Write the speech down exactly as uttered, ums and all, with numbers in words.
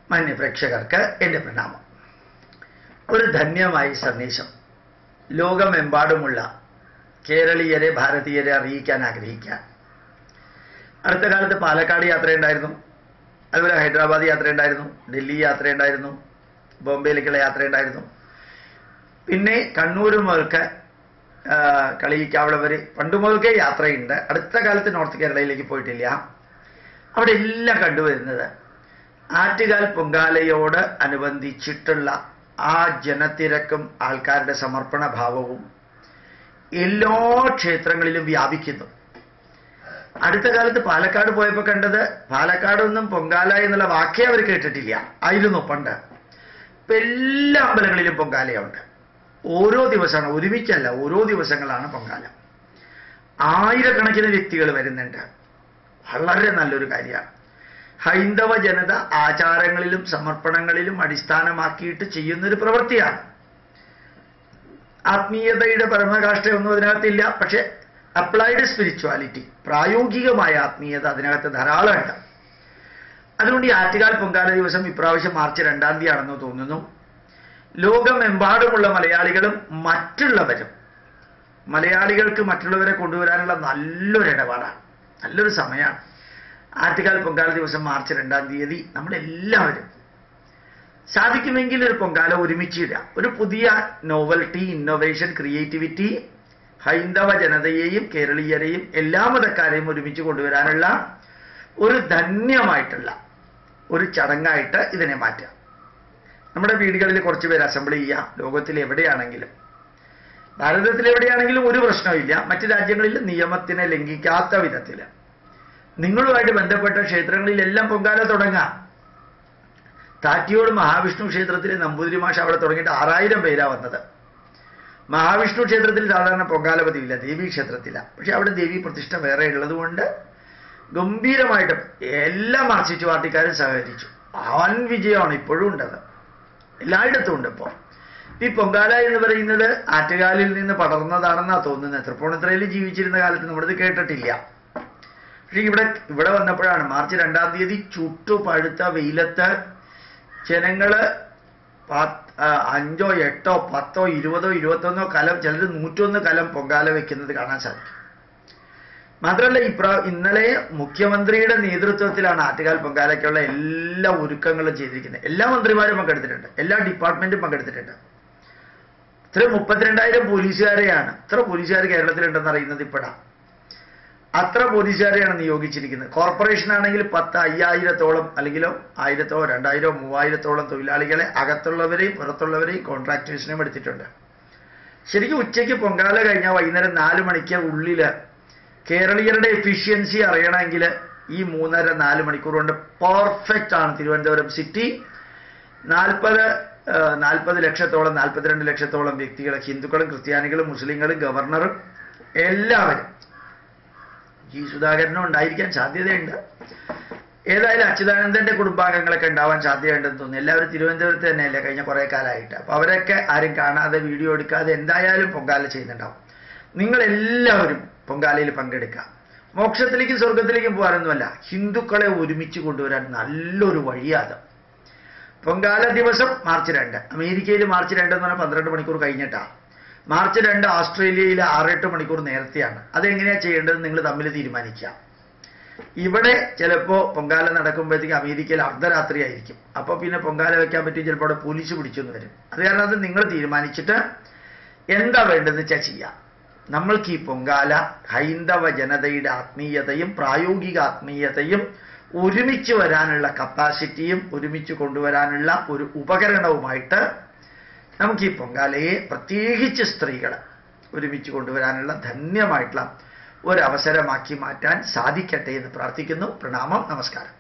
മാന്യ പ്രേക്ഷകർക്ക് എൻ്റെ പ്രണാമം. ഒരു ധന്യമായ സന്ദേശം ലോകമെമ്പാടുമുള്ള കേരളീയരെ ഭാരതീയരെ അറിയിക്കാൻ ആഗ്രഹിക്കാൻ. അടുത്ത കാലത്ത് പാലക്കാട് യാത്രയുണ്ടായിരുന്നു, അതുപോലെ ഹൈദരാബാദ് യാത്രയുണ്ടായിരുന്നു, ഡൽഹി യാത്രയുണ്ടായിരുന്നു, ബോംബെയിലേക്കുള്ള യാത്രയുണ്ടായിരുന്നു. പിന്നെ കണ്ണൂർ മുതൽക്ക് കളിയിക്കാവള വരെ പണ്ട് മുതൽക്കേ യാത്രയുണ്ട്. അടുത്ത കാലത്ത് നോർത്ത് കേരളയിലേക്ക് പോയിട്ടില്ല. അവിടെ എല്ലാം കണ്ടുവരുന്നത് ആറ്റുകാൽ പൊങ്കാലയോട് അനുബന്ധിച്ചിട്ടുള്ള ആ ജനത്തിരക്കും ആൾക്കാരുടെ സമർപ്പണ ഭാവവും എല്ലാ ക്ഷേത്രങ്ങളിലും വ്യാപിക്കുന്നു. അടുത്ത കാലത്ത് പാലക്കാട് പോയപ്പോൾ കണ്ടത് പാലക്കാടൊന്നും പൊങ്കാല എന്നുള്ള വാക്കേ അവർ കേട്ടിട്ടില്ല ആയിരുന്നു പണ്ട്. ഇപ്പം എല്ലാ അമ്പലങ്ങളിലും പൊങ്കാലയുണ്ട്. ഓരോ ദിവസമാണ്, ഒരുമിച്ചല്ല, ഓരോ ദിവസങ്ങളാണ് പൊങ്കാല. ആയിരക്കണക്കിന് വ്യക്തികൾ വരുന്നുണ്ട്. വളരെ നല്ലൊരു കാര്യമാണ്. ഹൈന്ദവ ജനത ആചാരങ്ങളിലും സമർപ്പണങ്ങളിലും അടിസ്ഥാനമാക്കിയിട്ട് ചെയ്യുന്നൊരു പ്രവൃത്തിയാണ്. ആത്മീയതയുടെ പരമകാഷ്ഠയൊന്നും അതിനകത്തില്ല. പക്ഷെ അപ്ലൈഡ് സ്പിരിച്വാലിറ്റി, പ്രായോഗികമായ ആത്മീയത അതിനകത്ത് ധാരാളമുണ്ട്. അതുകൊണ്ട് ഈ ആറ്റുകാൽ പൊങ്കാല ദിവസം ഇപ്രാവശ്യം മാർച്ച് രണ്ടാം തീയതി ആണെന്ന് തോന്നുന്നു. ലോകമെമ്പാടുമുള്ള മലയാളികളും മറ്റുള്ളവരും, മലയാളികൾക്ക് മറ്റുള്ളവരെ കൊണ്ടുവരാനുള്ള നല്ലൊരു ഇടപാടാണ്, നല്ലൊരു സമയമാണ്. ആറ്റുകാൽ പൊങ്കാല ദിവസം മാർച്ച് രണ്ടാം തീയതി നമ്മളെല്ലാവരും സാധിക്കുമെങ്കിൽ ഒരു പൊങ്കാല ഒരുമിച്ചിടുക. ഒരു പുതിയ നോവൽറ്റി, ഇന്നോവേഷൻ, ക്രിയേറ്റിവിറ്റി ഹൈന്ദവ ജനതയെയും കേരളീയരെയും എല്ലാ മതക്കാരെയും ഒരുമിച്ച് കൊണ്ടുവരാനുള്ള ഒരു ധന്യമായിട്ടുള്ള ഒരു ചടങ്ങായിട്ട് ഇതിനെ മാറ്റുക. നമ്മുടെ വീടുകളിൽ കുറച്ച് പേര് അസംബിൾ ചെയ്യുക. ലോകത്തിൽ എവിടെയാണെങ്കിലും, ഭാരതത്തിൽ എവിടെയാണെങ്കിലും ഒരു പ്രശ്നമില്ല. മറ്റ് രാജ്യങ്ങളിൽ നിയമത്തിനെ ലംഘിക്കാത്ത വിധത്തിൽ നിങ്ങളുമായിട്ട് ബന്ധപ്പെട്ട ക്ഷേത്രങ്ങളിലെല്ലാം പൊങ്കാല തുടങ്ങാം. താറ്റിയോട് മഹാവിഷ്ണു ക്ഷേത്രത്തിലെ നമ്പൂതിരി മാഷ് അവിടെ തുടങ്ങിയിട്ട് ആറായിരം പേരാ വന്നത്. മഹാവിഷ്ണു ക്ഷേത്രത്തിൽ സാധാരണ പൊങ്കാല പതിവില്ല, ദേവീ ക്ഷേത്രത്തിലാണ്. പക്ഷെ അവിടെ ദേവീ പ്രതിഷ്ഠ വേറെ ഉള്ളതുകൊണ്ട് ഗംഭീരമായിട്ട് എല്ലാ മാർക്സിസ്റ്റ് പാർട്ടിക്കാരും സഹകരിച്ചു. വൻ വിജയമാണ് ഇപ്പോഴും ഉണ്ടത്, എല്ലായിടത്തും ഉണ്ട്. ഇപ്പോൾ ഈ പൊങ്കാല എന്ന് പറയുന്നത് ആറ്റുകാലിൽ നിന്ന് പടർന്നതാണെന്നാണ് തോന്നുന്നത്. തൃപ്പൂണിത്തുറയിൽ ജീവിച്ചിരുന്ന കാലത്ത് നമ്മളിത് കേട്ടിട്ടില്ല. പക്ഷെ ഇവിടെ ഇവിടെ വന്നപ്പോഴാണ് മാർച്ച് രണ്ടാം തീയതി ചുട്ടു പഴുത്ത വെയിലത്ത് ജനങ്ങള് അഞ്ചോ എട്ടോ പത്തോ ഇരുപതോ ഇരുപത്തൊന്നോ കലം, ചിലർ നൂറ്റൊന്ന് കലം പൊങ്കാല വെക്കുന്നത് കാണാൻ സാധിക്കും. മാത്രമല്ല ഇപ്രാ ഇന്നലെ മുഖ്യമന്ത്രിയുടെ നേതൃത്വത്തിലാണ് ആറ്റുകാൽ പൊങ്കാലയ്ക്കുള്ള എല്ലാ ഒരുക്കങ്ങളും ചെയ്തിരിക്കുന്നത്. എല്ലാ മന്ത്രിമാരും പങ്കെടുത്തിട്ടുണ്ട്, എല്ലാ ഡിപ്പാർട്ട്മെന്റും പങ്കെടുത്തിട്ടുണ്ട്. ഇത്ര മുപ്പത്തിരണ്ടായിരം പോലീസുകാരെയാണ്, ഇത്ര പോലീസുകാർ കേരളത്തിലുണ്ടെന്ന് അറിയുന്നത് ഇപ്പോഴാണ്. അത്ര പോലീസുകാരെയാണ് നിയോഗിച്ചിരിക്കുന്നത്. കോർപ്പറേഷൻ ആണെങ്കിൽ പത്ത് അയ്യായിരത്തോളം അല്ലെങ്കിലോ ആയിരത്തോ രണ്ടായിരോ മൂവായിരത്തോളം തൊഴിലാളികളെ അകത്തുള്ളവരെയും പുറത്തുള്ളവരെയും കോൺട്രാക്ടേഴ്സിനെയും എടുത്തിട്ടുണ്ട്. ശരിക്കും ഉച്ചയ്ക്ക് പൊങ്കാല കഴിഞ്ഞാൽ വൈകുന്നേരം നാല് മണിക്ക് ഉള്ളിൽ കേരളീയരുടെ എഫിഷ്യൻസി അറിയണമെങ്കിൽ ഈ മൂന്നര നാല് മണിക്കൂർ കൊണ്ട് പെർഫെക്റ്റ് ആണ്. തിരുവനന്തപുരം സിറ്റി നാൽപ്പത് നാൽപ്പത് ലക്ഷത്തോളം നാൽപ്പത്തിരണ്ട് ലക്ഷത്തോളം വ്യക്തികൾ, ഹിന്ദുക്കളും ക്രിസ്ത്യാനികളും മുസ്ലിങ്ങളും ഗവർണറും എല്ലാവരും, ജി സുധാകരനും ഉണ്ടായിരിക്കാൻ സാധ്യതയുണ്ട്. ഏതായാലും അച്യുതാനന്ദന്റെ കുടുംബാംഗങ്ങളൊക്കെ ഉണ്ടാവാൻ സാധ്യതയുണ്ടെന്ന് തോന്നുന്നു. എല്ലാവരും തിരുവനന്തപുരത്ത് തന്നെയല്ലേ കഴിഞ്ഞ കുറേ കാലമായിട്ട്. അപ്പോൾ അവരൊക്കെ ആരും കാണാതെ വീഡിയോ എടുക്കാതെ എന്തായാലും പൊങ്കാല ചെയ്യുന്നുണ്ടാവും. നിങ്ങളെല്ലാവരും പൊങ്കാലയിൽ പങ്കെടുക്കുക. മോക്ഷത്തിലേക്കും സ്വർഗത്തിലേക്കും പോകാനൊന്നുമല്ല, ഹിന്ദുക്കളെ ഒരുമിച്ച് കൊണ്ടുവരാൻ നല്ലൊരു വഴിയാണ്. പൊങ്കാല ദിവസം മാർച്ച് രണ്ട്, അമേരിക്കയിൽ മാർച്ച് രണ്ട് എന്ന് പറഞ്ഞാൽ പന്ത്രണ്ട് മണിക്കൂർ കഴിഞ്ഞിട്ടാണ്. മാർച്ച് രണ്ട് ഓസ്ട്രേലിയയിൽ ആറെട്ട് മണിക്കൂർ നേരത്തെയാണ്. അതെങ്ങനെയാണ് ചെയ്യേണ്ടത് നിങ്ങൾ തമ്മിൽ തീരുമാനിക്കുക. ഇവിടെ ചിലപ്പോൾ പൊങ്കാല നടക്കുമ്പോഴത്തേക്ക് അമേരിക്കയിൽ അർദ്ധരാത്രി ആയിരിക്കും. അപ്പോൾ പിന്നെ പൊങ്കാല വെക്കാൻ പറ്റി ചിലപ്പോൾ അവിടെ പോലീസ് പിടിച്ചെന്ന് വരും. അത് കാരണം അത് നിങ്ങൾ തീരുമാനിച്ചിട്ട് എന്താ വേണ്ടതെന്ന് വെച്ചാൽ ചെയ്യാം. നമ്മൾക്ക് ഈ പൊങ്കാല ഹൈന്ദവ ജനതയുടെ ആത്മീയതയും പ്രായോഗിക ആത്മീയതയും ഒരുമിച്ച് വരാനുള്ള കപ്പാസിറ്റിയും ഒരുമിച്ച് കൊണ്ടുവരാനുള്ള ഒരു ഉപകരണവുമായിട്ട് നമുക്ക് ഈ പൊങ്കാലയെ, പ്രത്യേകിച്ച് സ്ത്രീകൾ ഒരുമിച്ച് കൊണ്ടുവരാനുള്ള ധന്യമായിട്ടുള്ള ഒരവസരമാക്കി മാറ്റാൻ സാധിക്കട്ടെ എന്ന് പ്രാർത്ഥിക്കുന്നു. പ്രണാമം, നമസ്കാരം.